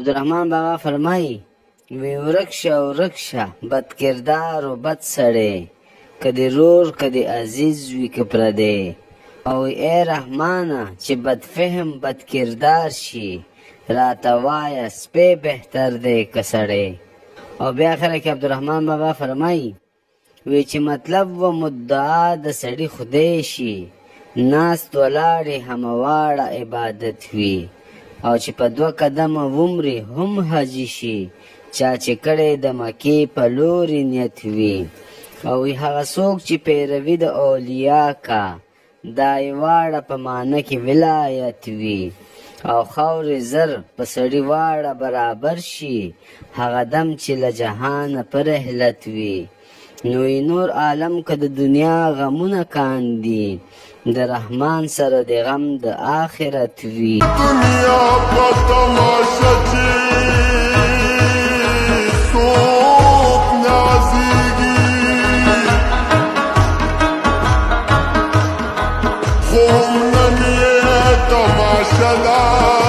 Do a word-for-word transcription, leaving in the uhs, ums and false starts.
عبدالرحمن بابا فرمایي وی ورک شه ورک شه بد کردار و بد سړی که دې رور که دې عزیز وي که پردی او ای رحمانه چې بد فهم بد کردار شي راته وایه سپی بهتر دی که سړی. او بیا آخره کې عبدالرحمن بابا فرمایي وی چې مطلب و مدعا د سړي خدای شي ناست ولاړې همواړه عبادت وي او چې په دوه قدمه ومري هم حاجي شي چا چې کړی د مکې په لورې نیت وي. او هغه څوک چې پیروي د اولیا کا دا یې واړه په معنه کې ولایت وي او خاورې زر په سړي واړه برابر شي هغه دم چې له جهانه په رحلت وي. نو نور عالم که د دنیا غمونه کاندي د رحمان سره د غم د آخرت وي. دنیا په تماشه چې څوک نازېږي خو نن یې تماشه ده